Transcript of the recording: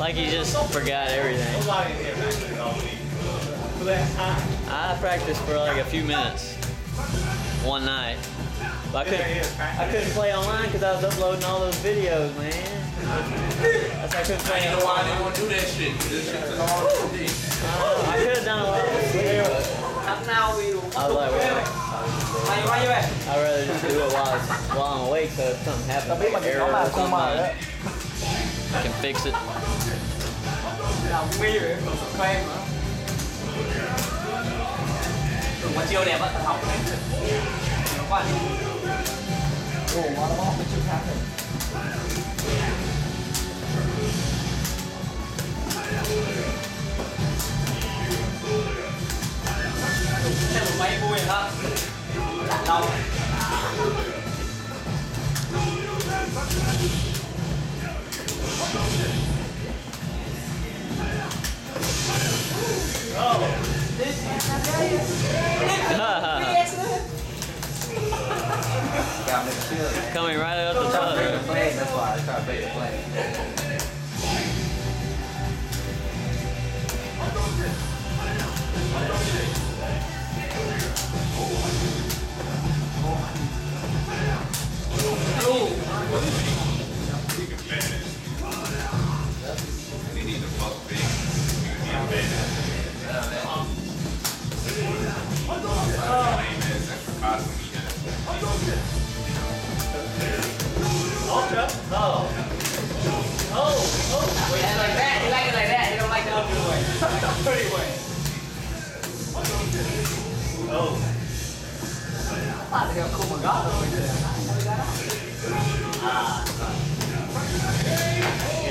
Like he just forgot everything. I practiced for like a few minutes one night. But I couldn't play online because I was uploading all those videos, man. That's why I couldn't play online. I didn't want to do that shit. This shit is hard to do. I could have done a lot of sleep. I was like, well, I'd rather just do it while I'm awake, so if something happens, like an error or something, I can fix it. Mà chiêu đẹp á, thật học đấy. Nó qua đi. Ồ, mà nó học cái chiêu khác rồi. Xem một máy vui hả? Đã lâu. Coming right out the top. That's why I try to fake the plane. Like that. You like it like that. You don't like the other way. Pretty way. Oh. I thought they got Akuma over there.